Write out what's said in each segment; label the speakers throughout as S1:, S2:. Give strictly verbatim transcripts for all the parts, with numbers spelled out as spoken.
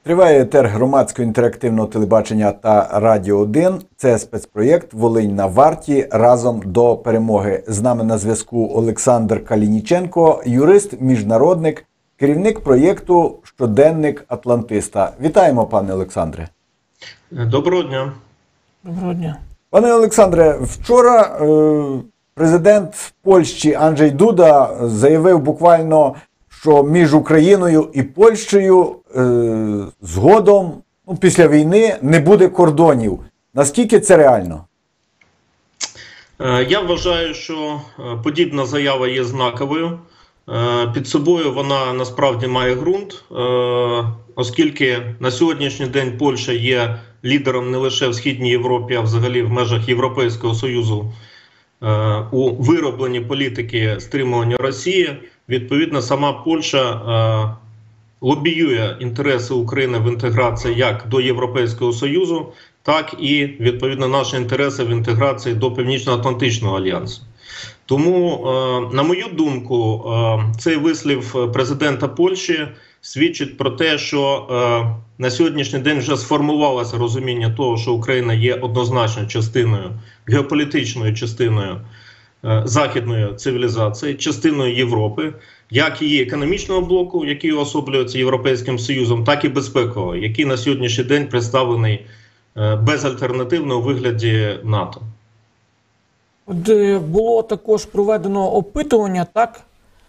S1: Триває етер громадського інтерактивного телебачення та Радіо один. Це спецпроєкт «Волинь на варті. Разом до перемоги». З нами на зв'язку Олександр Калініченко, юрист, міжнародник, керівник проєкту «Щоденник Атлантиста». Вітаємо, пане Олександре.
S2: Доброго дня.
S3: Доброго дня.
S1: Пане Олександре, вчора е, президент Польщі Анджей Дуда заявив буквально, що між Україною і Польщею е, згодом, ну, після війни, не буде кордонів. Наскільки це реально?
S2: Я вважаю, що подібна заява є знаковою. Під собою вона насправді має ґрунт, оскільки на сьогоднішній день Польща є лідером не лише в Східній Європі, а взагалі в межах Європейського Союзу у виробленні політики стримування Росії. Відповідно, сама Польща лобіює інтереси України в інтеграції як до Європейського Союзу, так і, відповідно, наші інтереси в інтеграції до Північно-Атлантичного альянсу. Тому, на мою думку, цей вислів президента Польщі свідчить про те, що на сьогоднішній день вже сформувалося розуміння того, що Україна є однозначно частиною, геополітичною частиною західної цивілізації, частиною Європи, як її економічного блоку, який уособлюється Європейським Союзом, так і безпекового, який на сьогоднішній день представлений безальтернативно у вигляді НАТО.
S3: От було також проведено опитування, так,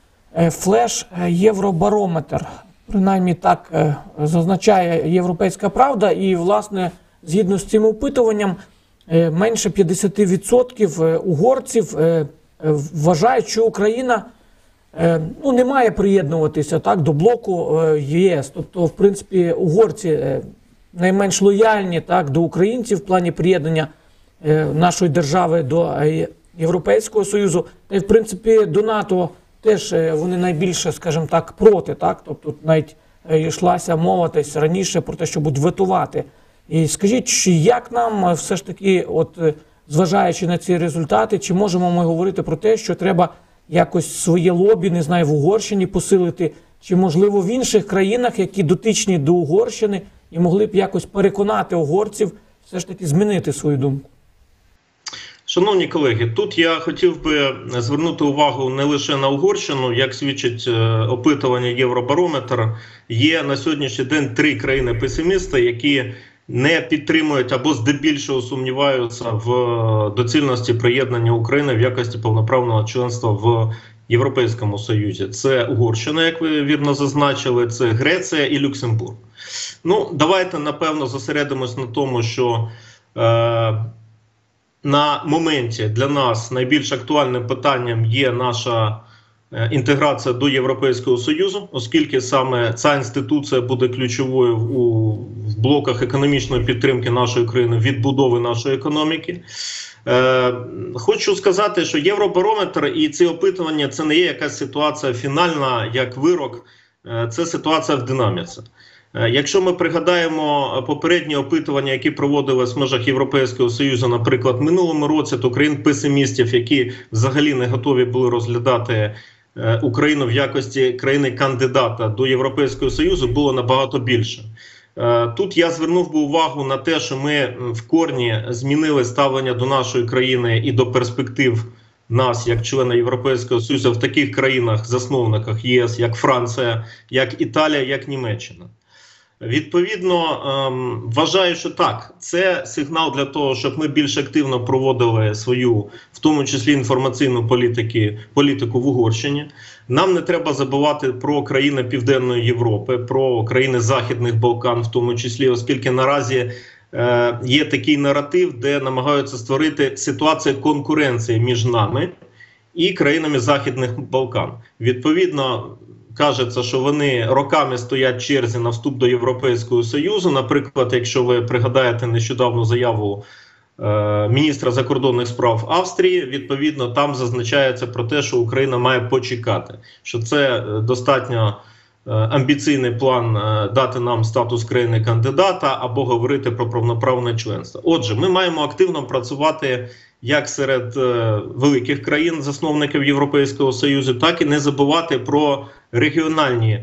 S3: флеш Євробарометр, принаймні так зазначає Європейська Правда, і, власне, згідно з цим опитуванням, менше п'ятдесят відсотків угорців вважають, що Україна ну, не має приєднуватися, так, до блоку ЄС. Тобто, в принципі, угорці найменш лояльні, так, до українців в плані приєднання нашої держави до Європейського Союзу. Та й, в принципі, до НАТО теж вони найбільше, скажімо так, проти. Так? Тобто навіть йшлася мова десь раніше про те, що будуть ветувати. І скажіть, як нам все ж таки, от, зважаючи на ці результати, чи можемо ми говорити про те, що треба якось своє лобі, не знаю, в Угорщині посилити, чи, можливо, в інших країнах, які дотичні до Угорщини, і могли б якось переконати угорців все ж таки змінити свою думку?
S2: Шановні колеги, тут я хотів би звернути увагу не лише на Угорщину, як свідчить опитування Євробарометр. Є на сьогоднішній день три країни-песимісти, які не підтримують або здебільшого сумніваються в доцільності приєднання України в якості повноправного членства в Європейському Союзі. Це Угорщина, як ви вірно зазначили, це Греція і Люксембург. Ну, давайте, напевно, зосередимось на тому, що е, на моменті для нас найбільш актуальним питанням є наша е, інтеграція до Європейського Союзу, оскільки саме ця інституція буде ключовою у в блоках економічної підтримки нашої країни, відбудови нашої економіки. Е, хочу сказати, що Євробарометр і ці опитування – це не є якась ситуація фінальна, як вирок, е, це ситуація в динаміці. Якщо ми пригадаємо попередні опитування, які проводились в межах Європейського Союзу, наприклад, в минулому році, то країн-песимістів, які взагалі не готові були розглядати Україну в якості країни-кандидата до Європейського Союзу, було набагато більше. Тут я звернув би увагу на те, що ми в корні змінили ставлення до нашої країни і до перспектив нас, як члена Європейського Союзу, в таких країнах-засновниках ЄС, як Франція, як Італія, як Німеччина. Відповідно, вважаю, що так, це сигнал для того, щоб ми більш активно проводили свою, в тому числі інформаційну політики, політику в Угорщині. Нам не треба забувати про країни Південної Європи, про країни Західних Балкан в тому числі, оскільки наразі е, є такий наратив, де намагаються створити ситуацію конкуренції між нами і країнами Західних Балкан. Відповідно, кажеться, що вони роками стоять в черзі на вступ до Європейського Союзу. Наприклад, якщо ви пригадаєте нещодавну заяву е, міністра закордонних справ Австрії, відповідно, там зазначається про те, що Україна має почекати. Що це достатньо е, амбіційний план е, дати нам статус країни-кандидата або говорити про повноправне членство. Отже, ми маємо активно працювати як серед е, великих країн, засновників Європейського Союзу, так і не забувати про регіональні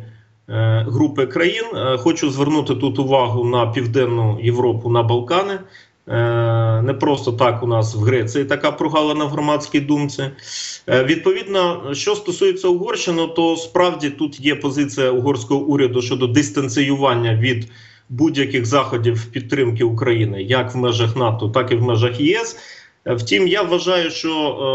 S2: е, групи країн. Е, хочу звернути тут увагу на Південну Європу, на Балкани. Е, не просто так у нас в Греції така прогалина в громадській думці. Е, відповідно, що стосується Угорщини, то справді тут є позиція угорського уряду щодо дистанціювання від будь-яких заходів підтримки України, як в межах НАТО, так і в межах ЄС. Втім, я вважаю, що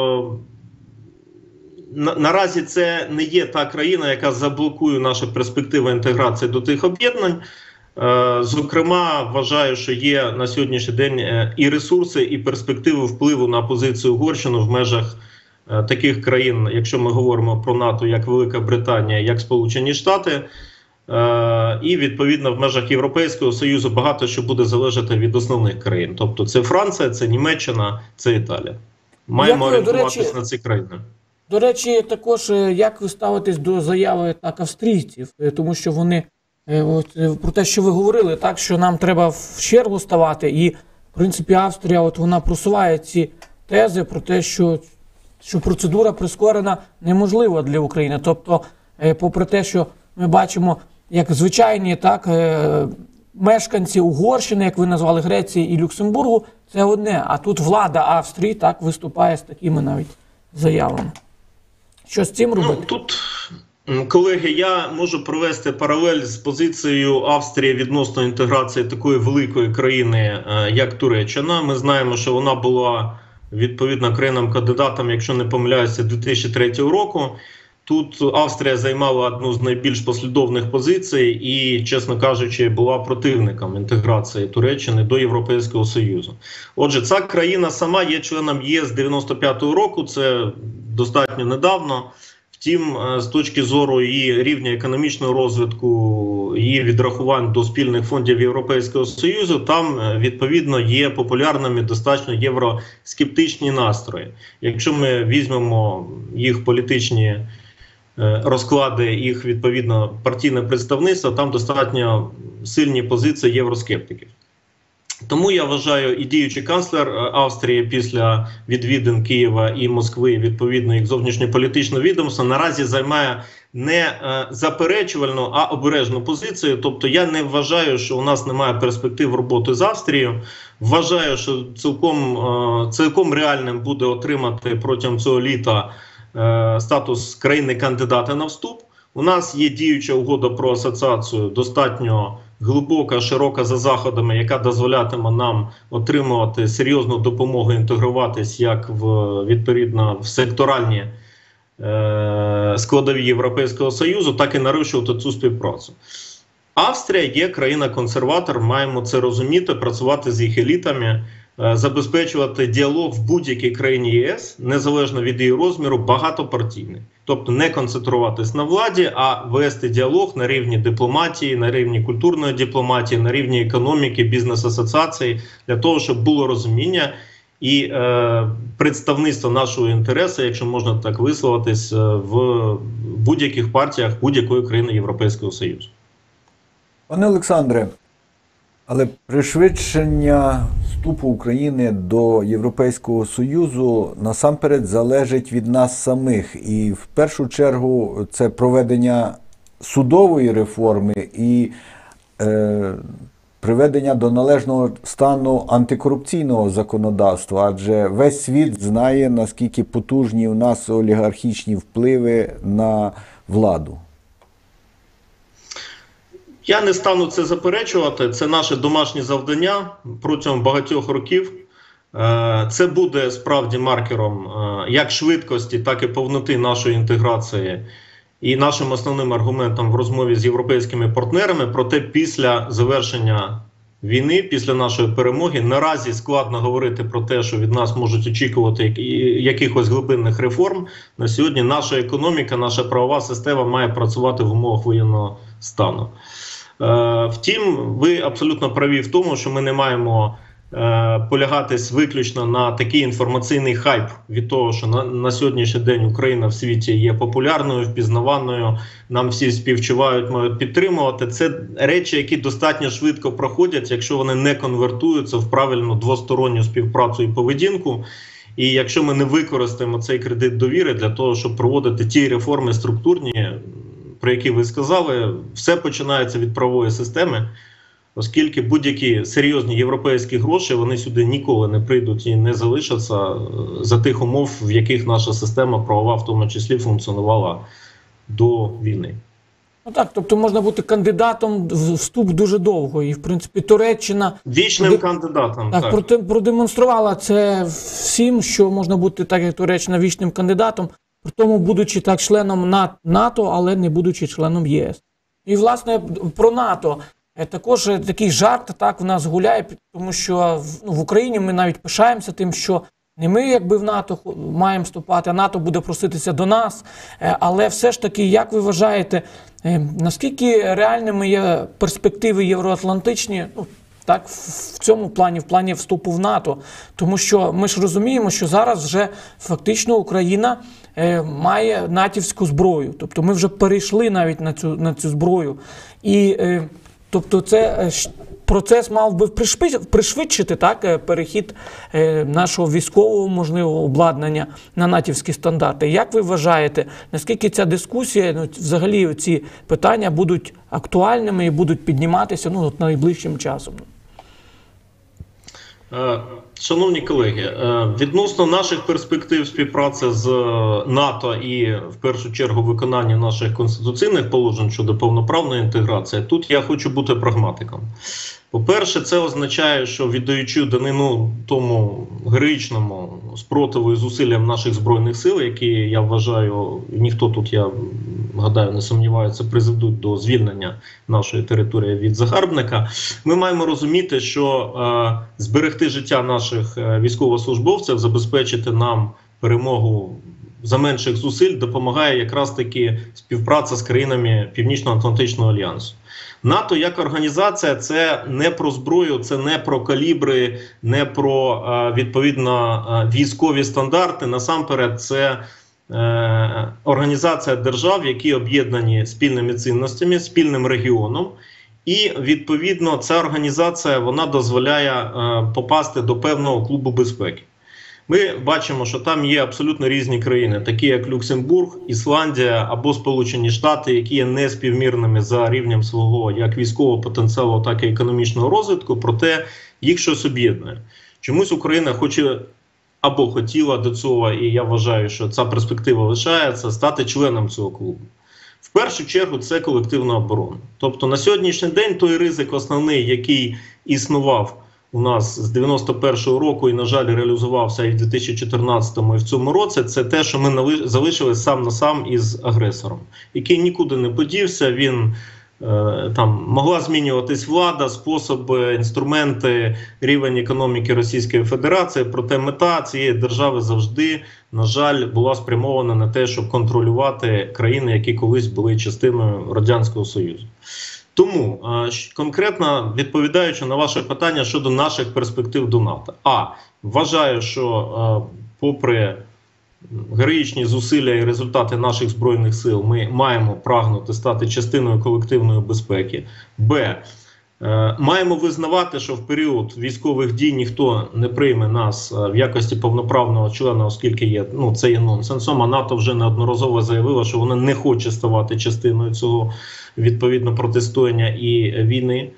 S2: е, на, наразі це не є та країна, яка заблокує наші перспективи інтеграції до тих об'єднань. Е, зокрема, вважаю, що є на сьогоднішній день і ресурси, і перспективи впливу на позицію Угорщини в межах е, таких країн, якщо ми говоримо про НАТО, як Велика Британія, як Сполучені Штати. І, відповідно, в межах Європейського Союзу багато що буде залежати від основних країн. Тобто це Франція, це Німеччина, це Італія. Маємо
S3: Дякую, до
S2: орієнтуватися
S3: речі,
S2: на ці країни.
S3: До речі, також е, як ви ставитесь до заяви так австрійців, Е, тому що вони е, от, е, про те, що ви говорили, так що нам треба в чергу ставати, і в принципі Австрія, от вона просуває ці тези про те, що, що процедура прискорена неможлива для України. Тобто, е, попри те, що ми бачимо, як звичайні так е, мешканці Угорщини, як ви назвали, Греції і Люксембургу, це одне, а тут влада Австрії так виступає з такими навіть заявами. Що з цим робити?
S2: Ну, тут, колеги, я можу провести паралель з позицією Австрії відносно інтеграції такої великої країни, як Туреччина. Ми знаємо, що вона була відповідно країнам-кандидатам, якщо не помиляюся, дві тисячі третього року. Тут Австрія займала одну з найбільш послідовних позицій і, чесно кажучи, була противником інтеграції Туреччини до Європейського Союзу. Отже, ця країна сама є членом ЄС з дев'яносто п'ятого року, це достатньо недавно. Втім, з точки зору її рівня економічного розвитку, її відрахувань до спільних фондів Європейського Союзу, там, відповідно, є популярними достатньо євроскептичні настрої. Якщо ми візьмемо їх політичні розклади, їх, відповідно, партійне представництво, там достатньо сильні позиції євроскептиків. Тому я вважаю, і діючий канцлер Австрії після відвідин Києва і Москви, відповідно, їх зовнішньополітичне відомство, наразі займає не заперечувальну, а обережну позицію. Тобто я не вважаю, що у нас немає перспектив роботи з Австрією. Вважаю, що цілком, цілком реальним буде отримати протягом цього літа статус країни-кандидата на вступ. У нас є діюча угода про асоціацію, достатньо глибока, широка за заходами, яка дозволятиме нам отримувати серйозну допомогу, інтегруватись як в, відповідно, в секторальні е, складові Європейського Союзу, так і нарощувати цю співпрацю. Австрія є країна-консерватор, маємо це розуміти, працювати з їх елітами, е, забезпечувати діалог в будь-якій країні ЄС, незалежно від її розміру, багатопартійний. Тобто не концентруватись на владі, а вести діалог на рівні дипломатії, на рівні культурної дипломатії, на рівні економіки, бізнес-асоціацій, для того, щоб було розуміння і е, представництво нашого інтересу, якщо можна так висловитись, в будь-яких партіях будь-якої країни Європейського Союзу.
S1: Пане Олександре, але пришвидшення вступу України до Європейського Союзу насамперед залежить від нас самих. І в першу чергу це проведення судової реформи і е, приведення до належного стану антикорупційного законодавства. Адже весь світ знає, наскільки потужні у нас олігархічні впливи на владу.
S2: Я не стану це заперечувати, це наше домашнє завдання протягом багатьох років. Це буде справді маркером як швидкості, так і повноти нашої інтеграції і нашим основним аргументом в розмові з європейськими партнерами. Проте після завершення війни, після нашої перемоги, наразі складно говорити про те, що від нас можуть очікувати якихось глибинних реформ. На сьогодні наша економіка, наша правова система має працювати в умовах воєнного стану. Втім, ви абсолютно праві в тому, що ми не маємо е, полягатись виключно на такий інформаційний хайп від того, що на, на сьогоднішній день Україна в світі є популярною, впізнаваною, нам всі співчувають, мають підтримувати. Це речі, які достатньо швидко проходять, якщо вони не конвертуються в правильну двосторонню співпрацю і поведінку. І якщо ми не використаємо цей кредит довіри для того, щоб проводити ті реформи структурні, про які ви сказали, все починається від правової системи, оскільки будь-які серйозні європейські гроші, вони сюди ніколи не прийдуть і не залишаться за тих умов, в яких наша система правова в тому числі функціонувала до війни.
S3: Ну так, тобто можна бути кандидатом в вступ дуже довго. І, в принципі, Туреччина
S2: Вічним
S3: проде...
S2: кандидатом.
S3: Так,
S2: Так.
S3: проте- продемонструвала це всім, що можна бути, так як Туреччина, вічним кандидатом, при тому будучи так членом На- НАТО, але не будучи членом ЄС. І, власне, про НАТО. Е, Також е, такий жарт так в нас гуляє, під- тому що в, ну, в Україні ми навіть пишаємося тим, що не ми якби в НАТО хо- маємо вступати, а НАТО буде проситися до нас. Е, Але все ж таки, як ви вважаєте, е, наскільки реальними є перспективи євроатлантичні, ну, так, в в цьому плані, в плані вступу в НАТО? Тому що ми ж розуміємо, що зараз вже фактично Україна е, має натівську зброю. Тобто ми вже перейшли навіть на цю, на цю зброю. І е, тобто це е, щ- процес мав би пришпи- пришвидшити так, е, перехід е, нашого військового, можливо, обладнання на натівські стандарти. Як ви вважаєте, наскільки ця дискусія, ну, взагалі ці питання будуть актуальними і будуть підніматися, ну, от найближчим часом?
S2: Е, Шановні колеги, е, відносно наших перспектив співпраці з НАТО і, в першу чергу, виконання наших конституційних положень щодо повноправної інтеграції, тут я хочу бути прагматиком. По-перше, це означає, що віддаючи данину тому героїчному спротиву і зусиллям наших Збройних сил, які, я вважаю, ніхто тут, я гадаю, не сумнівається, призведуть до звільнення нашої території від загарбника, ми маємо розуміти, що е, зберегти життя наших е, військовослужбовців, забезпечити нам перемогу за менших зусиль допомагає якраз таки співпраця з країнами Північно-Атлантичного альянсу. НАТО як організація – це не про зброю, це не про калібри, не про відповідно військові стандарти. Насамперед, це е, організація держав, які об'єднані спільними цінностями, спільним регіоном. І, відповідно, ця організація вона дозволяє е, попасти до певного клубу безпеки. Ми бачимо, що там є абсолютно різні країни, такі як Люксембург, Ісландія або Сполучені Штати, які є неспівмірними за рівнем свого як військового потенціалу, так і економічного розвитку, проте їх щось об'єднує. Чомусь Україна хоче або хотіла до цього, і я вважаю, що ця перспектива лишається, стати членом цього клубу. В першу чергу це колективна оборона. Тобто на сьогоднішній день той ризик основний, який існував у нас з дев'яносто першого року і, на жаль, реалізувався і в дві тисячі чотирнадцятому, і в цьому році, це те, що ми залишились сам на сам із агресором, який нікуди не подівся, він е, там могла змінюватись влада, способи, інструменти, рівень економіки Російської Федерації, проте мета цієї держави завжди, на жаль, була спрямована на те, щоб контролювати країни, які колись були частиною Радянського Союзу. Тому, конкретно відповідаючи на ваше питання щодо наших перспектив до НАТО. А, вважаю, що попри героїчні зусилля і результати наших Збройних сил, ми маємо прагнути стати частиною колективної безпеки. Б, маємо визнавати, що в період військових дій ніхто не прийме нас в якості повноправного члена, оскільки є, ну, це є нонсенсом, а НАТО вже неодноразово заявило, що вона не хоче ставати частиною цього, відповідно, протистояння і війни.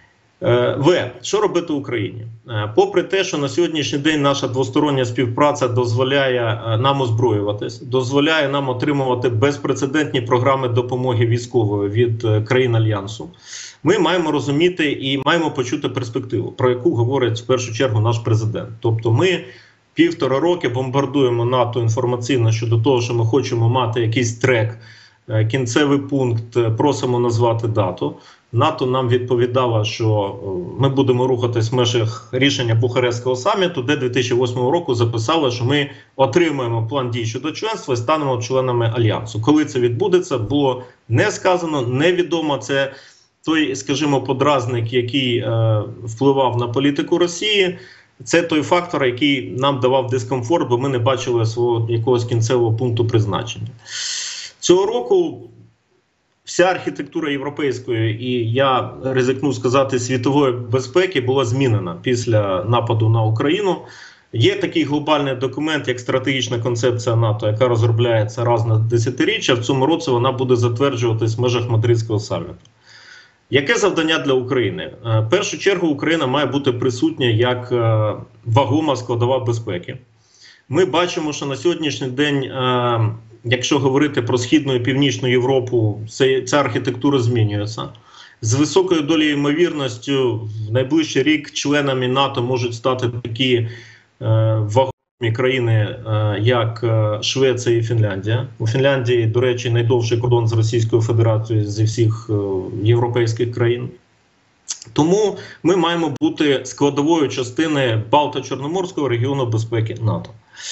S2: В. Що робити Україні? Попри те, що на сьогоднішній день наша двостороння співпраця дозволяє нам озброюватись, дозволяє нам отримувати безпрецедентні програми допомоги військової від країн Альянсу, ми маємо розуміти і маємо почути перспективу, про яку говорить в першу чергу наш президент. Тобто ми півтора роки бомбардуємо НАТО інформаційно щодо того, що ми хочемо мати якийсь трек, кінцевий пункт, просимо назвати дату. НАТО нам відповідало, що ми будемо рухатись в межах рішення Бухарестського саміту, де дві тисячі восьмого року записали, що ми отримаємо план дій щодо членства і станемо членами Альянсу. Коли це відбудеться, було не сказано, невідомо. Це той, скажімо, подразник, який е, впливав на політику Росії. Це той фактор, який нам давав дискомфорт, бо ми не бачили свого якогось кінцевого пункту призначення. Цього року вся архітектура європейської і, я ризикну сказати, світової безпеки була змінена після нападу на Україну. Є такий глобальний документ, як стратегічна концепція НАТО, яка розробляється раз на десятиріччя. В цьому році вона буде затверджуватись в межах Мадридського саміту. Яке завдання для України? В першу чергу Україна має бути присутня як вагома складова безпеки. Ми бачимо, що на сьогоднішній день, якщо говорити про Східну і Північну Європу, ця архітектура змінюється. З високою долею ймовірністю в найближчий рік членами НАТО можуть стати такі вагомі країни, як Швеція і Фінляндія. У Фінляндії, до речі, найдовший кордон з Російською Федерацією зі всіх європейських країн. Тому ми маємо бути складовою частиною Балто-Чорноморського регіону безпеки НАТО.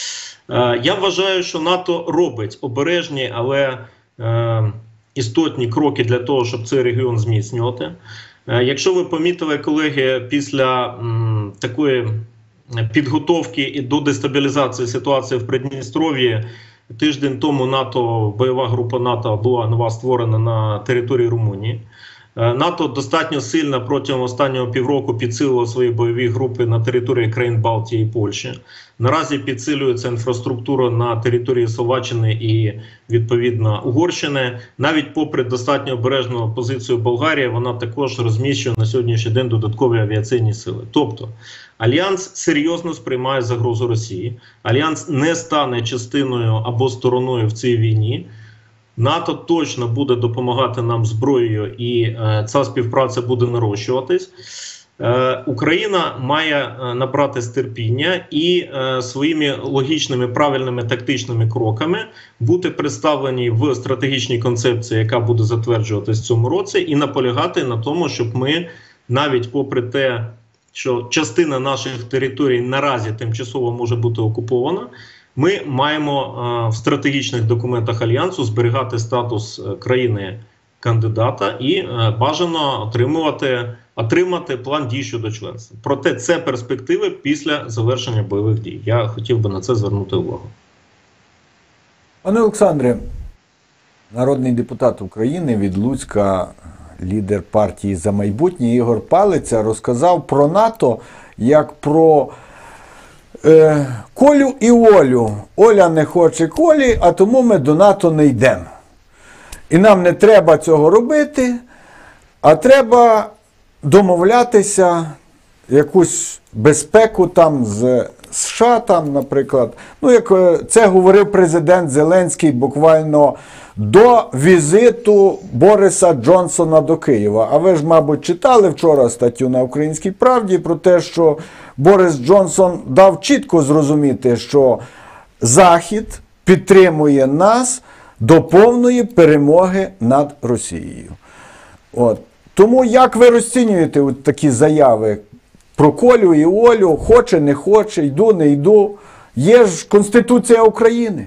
S2: Я вважаю, що НАТО робить обережні, але істотні кроки для того, щоб цей регіон зміцнювати. Якщо ви помітили, колеги, після м, такої підготовки і до дестабілізації ситуації в Придністров'ї, тиждень тому НАТО, бойова група НАТО була нова створена на території Румунії. НАТО достатньо сильно протягом останнього півроку підсилило свої бойові групи на території країн Балтії і Польщі. Наразі підсилюється інфраструктура на території Словаччини і, відповідно, Угорщини. Навіть попри достатньо обережну позицію Болгарії, вона також розміщує на сьогоднішній день додаткові авіаційні сили. Тобто, Альянс серйозно сприймає загрозу Росії. Альянс не стане частиною або стороною в цій війні. НАТО точно буде допомагати нам зброєю, і е, ця співпраця буде нарощуватись. Е, Україна має е, набратись терпіння і е, своїми логічними, правильними тактичними кроками бути представлені в стратегічній концепції, яка буде затверджуватись в цьому році, і наполягати на тому, щоб ми, навіть попри те, що частина наших територій наразі тимчасово може бути окупована, ми маємо а, в стратегічних документах Альянсу зберігати статус країни-кандидата і а, бажано отримувати, отримати план дій щодо членства. Проте це перспективи після завершення бойових дій. Я хотів би на це звернути увагу.
S1: Пане Олександре, народний депутат України від Луцька, лідер партії «За майбутнє» Ігор Палиця розказав про НАТО як про Е, Колю і Олю. Оля не хоче Колі, а тому ми до НАТО не йдемо. І нам не треба цього робити, а треба домовлятися якусь безпеку там з США, там, наприклад. Ну, як це говорив президент Зеленський буквально до візиту Бориса Джонсона до Києва. А ви ж, мабуть, читали вчора статтю на «Українській правді» про те, що Борис Джонсон дав чітко зрозуміти, що Захід підтримує нас до повної перемоги над Росією. От. Тому як ви розцінюєте от такі заяви про Колю і Олю, хоче, не хоче, йду, не йду? Є ж Конституція України.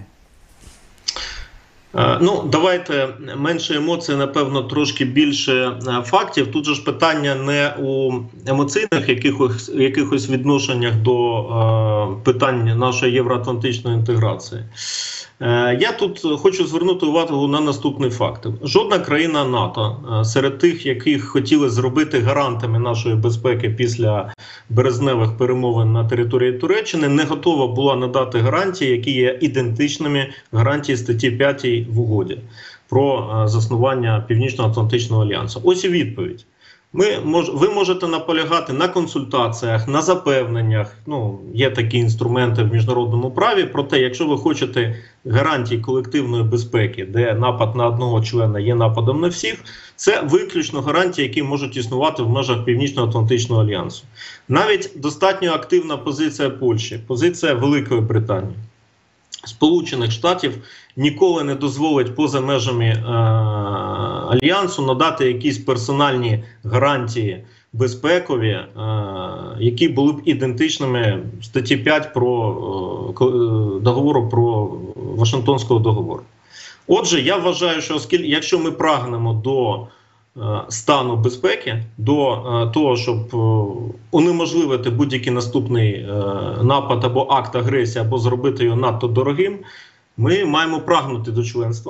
S2: Ну, давайте менше емоцій, напевно, трошки більше фактів. Тут же ж питання не у емоційних якихось, якихось відношеннях до е, питань нашої євроатлантичної інтеграції. Е, я тут хочу звернути увагу на наступний факт. Жодна країна НАТО е, серед тих, яких хотіли зробити гарантами нашої безпеки після березневих перемовин на території Туреччини, не готова була надати гарантії, які є ідентичними гарантії статті п'ятій в угоді про заснування Північно-Атлантичного альянсу. Ось і відповідь. Ми, мож, ви можете наполягати на консультаціях, на запевненнях, ну, є такі інструменти в міжнародному праві, проте, якщо ви хочете гарантій колективної безпеки, де напад на одного члена є нападом на всіх, це виключно гарантії, які можуть існувати в межах Північно-Атлантичного альянсу. Навіть достатньо активна позиція Польщі, позиція Великої Британії, Сполучених Штатів ніколи не дозволить поза межами е, Альянсу надати якісь персональні гарантії безпекові, е, які були б ідентичними статті п'ять про е, договору про Вашингтонського договору. Отже, я вважаю, що оскільки, якщо ми прагнемо до е, стану безпеки, до е, того, щоб е, унеможливити будь-який наступний е, напад або акт агресії, або зробити його надто дорогим, ми маємо прагнути до членства.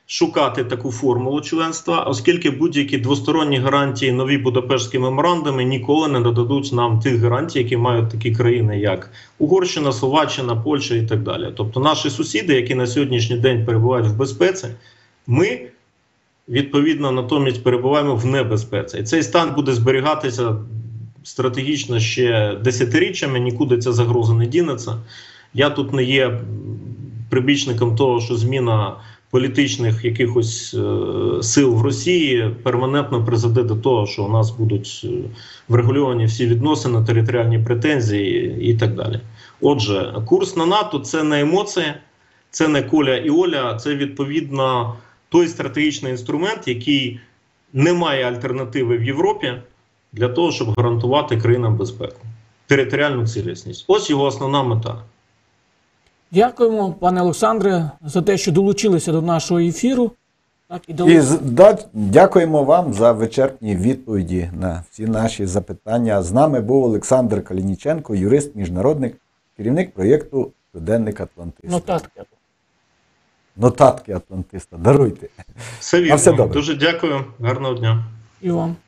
S2: шукати таку формулу членства, оскільки будь-які двосторонні гарантії, нові Будапештські меморандуми ніколи не додадуть нам тих гарантій, які мають такі країни, як Угорщина, Словаччина, Польща і так далі. Тобто наші сусіди, які на сьогоднішній день перебувають в безпеці, ми, відповідно, натомість перебуваємо в небезпеці. І цей стан буде зберігатися стратегічно ще десятиріччями, нікуди ця загроза не дінеться. Я тут не є прибічником того, що зміна політичних якихось е, сил в Росії перманентно призведе до того, що у нас будуть е, врегульовані всі відносини, територіальні претензії і так далі. Отже, курс на НАТО – це не емоції, це не Коля і Оля, це відповідно той стратегічний інструмент, який не має альтернативи в Європі для того, щоб гарантувати країнам безпеку, територіальну цілісність. Ось його основна мета.
S3: Дякуємо, пане Олександре, за те, що долучилися до нашого ефіру. Так, і
S1: І
S3: дали...
S1: з- да, дякуємо вам за вичерпні відповіді на всі наші запитання. З нами був Олександр Калініченко, юрист, міжнародник, керівник проєкту «Щоденник Атлантиста».
S3: Нотатки.
S1: Нотатки Атлантиста. Даруйте.
S2: Все
S1: На
S2: вірно.
S1: все добре.
S2: Дуже дякую. Гарного дня.
S3: І вам.